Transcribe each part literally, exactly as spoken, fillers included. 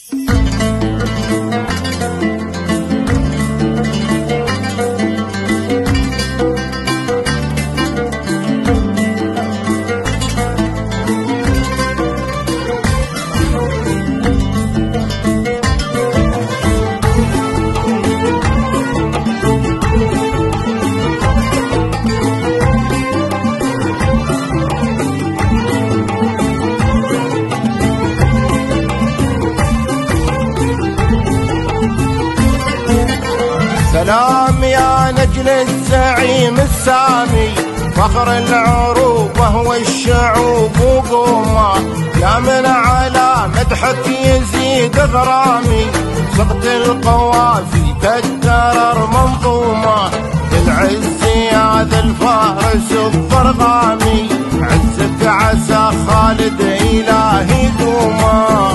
سلام يا نجل الزعيم السامي، فخر العروبة والشعوب وقومه، يا من على مدحك يزيد غرامي، صقت القوافي تتكرر منظومه، بالعز يا ذا الفارس الضرغامي، عزك عسى خالد إلهي دومه.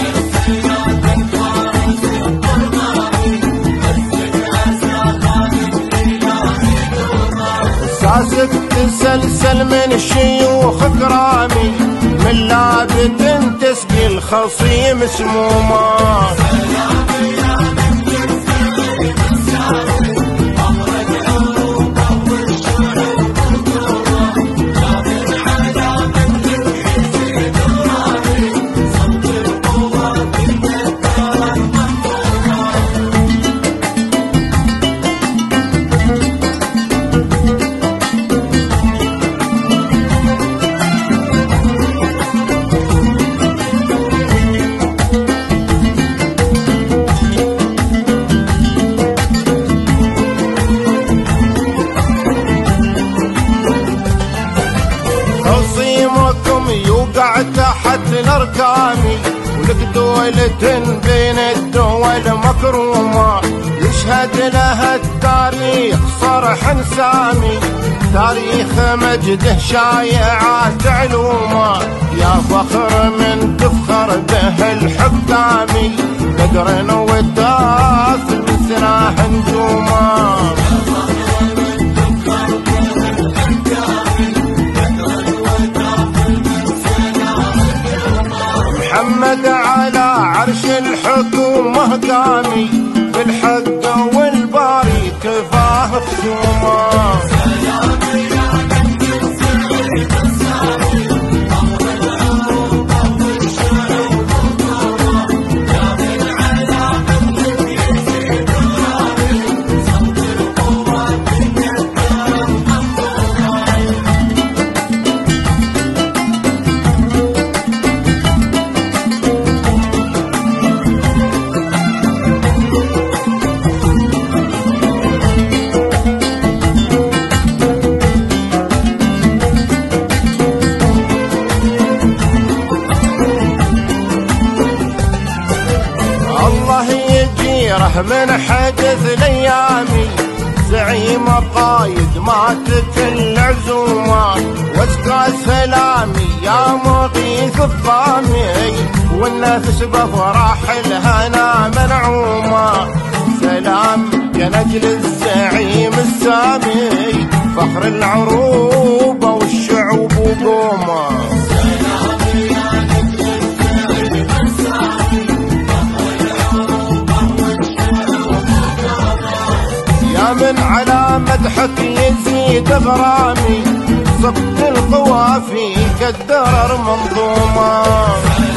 ساسك تسلسل من الشيوخ كرامي، من لابد تسقي الخصيم سمومه. يوقع تحت الاركامي، ولك دولة بين الدول مكرومة، يشهد لها التاريخ صرح سامي، تاريخ مجده شايعات علومه، يا فخر من تفخر به الحكامي، بدر وداف المسرح نجومه. محمد على عرش الحكومة قامي، بالحق والباري كفاه خصومه. من حدث الايامي، زعيم قايد ماتت العزومه، واسقى سلامي يا مغيث الظامي، والنفس بفرح الهنا منعومه. سلام يا نجل الزعيم السامي، فخر العروبه والشعوب وقومه. من على مدحك يزيد غرامي، صبت القوافي كالدرر منظومه.